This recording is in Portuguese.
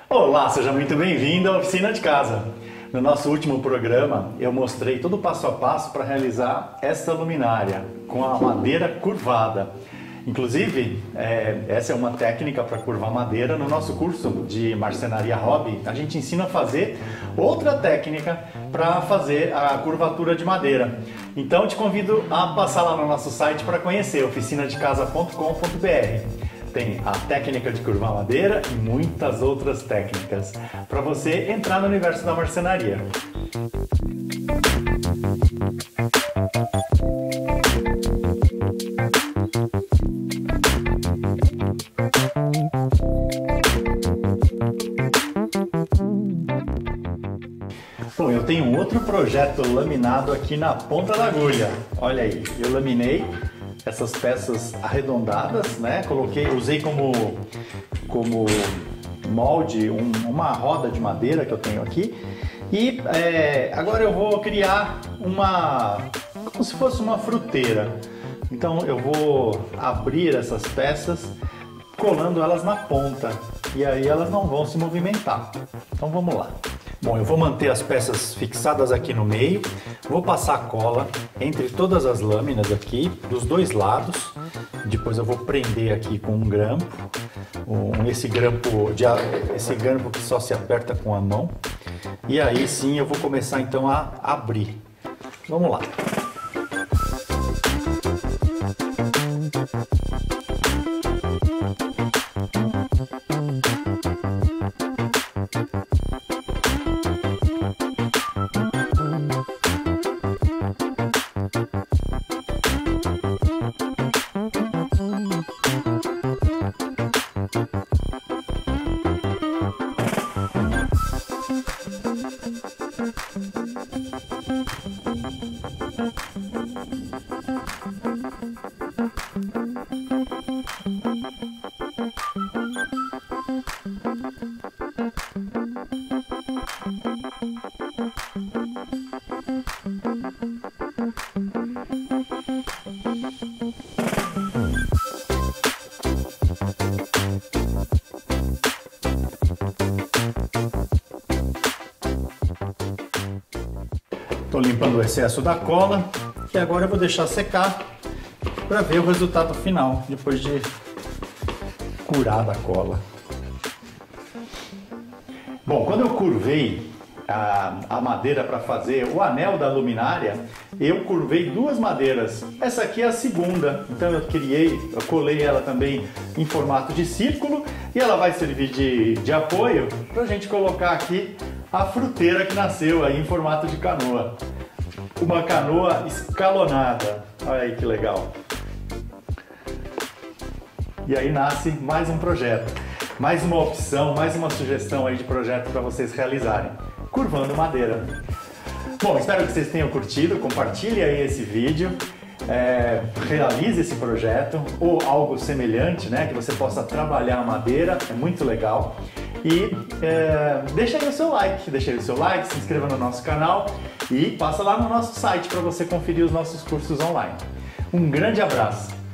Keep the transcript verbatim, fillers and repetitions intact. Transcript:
Olá, seja muito bem-vindo à Oficina de Casa. No nosso último programa, eu mostrei todo o passo a passo para realizar essa luminária com a madeira curvada. Inclusive, é, essa é uma técnica para curvar madeira. No nosso curso de marcenaria hobby, a gente ensina a fazer outra técnica para fazer a curvatura de madeira. Então, eu te convido a passar lá no nosso site para conhecer, oficina de casa ponto com ponto br. Tem a técnica de curvar madeira e muitas outras técnicas para você entrar no universo da marcenaria. Bom, eu tenho um outro projeto laminado aqui na ponta da agulha. Olha aí, eu laminei essas peças arredondadas, né? Coloquei, usei como, como molde um, uma roda de madeira que eu tenho aqui. E é, agora eu vou criar uma, como se fosse uma fruteira. Então eu vou abrir essas peças, colando elas na ponta. E aí elas não vão se movimentar. Então vamos lá. Bom, eu vou manter as peças fixadas aqui no meio, vou passar cola entre todas as lâminas aqui, dos dois lados. Depois eu vou prender aqui com um grampo, um, esse, grampo de, esse grampo que só se aperta com a mão. E aí sim eu vou começar então a abrir. Vamos lá. Estou limpando o excesso da cola e agora eu vou deixar secar para ver o resultado final, depois de curada a cola. Bom, quando eu curvei a, a madeira para fazer o anel da luminária, eu curvei duas madeiras. Essa aqui é a segunda, então eu criei, eu colei ela também em formato de círculo e ela vai servir de, de apoio para a gente colocar aqui a fruteira que nasceu aí em formato de canoa. Uma canoa escalonada. Olha aí que legal. E aí nasce mais um projeto, mais uma opção, mais uma sugestão aí de projeto para vocês realizarem. Curvando madeira. Bom, espero que vocês tenham curtido, compartilhe aí esse vídeo. É, realize esse projeto ou algo semelhante, né, que você possa trabalhar a madeira, é muito legal. E é, deixa aí o seu like, deixa aí o seu like, se inscreva no nosso canal e passa lá no nosso site para você conferir os nossos cursos online. Um grande abraço!